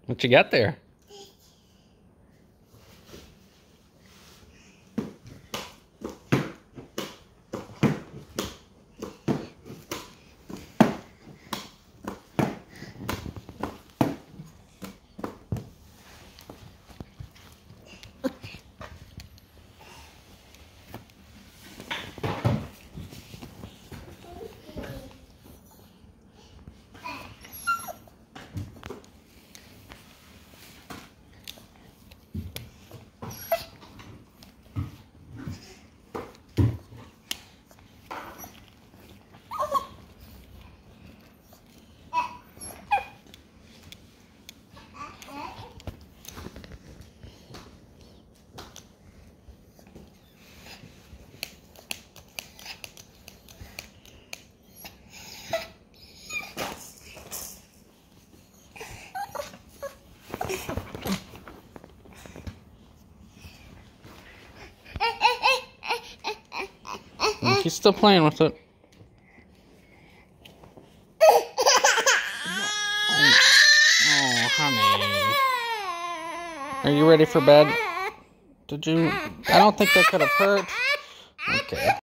What you got there? He's still playing with it. Oh, honey. Are you ready for bed? I don't think that could have hurt. Okay.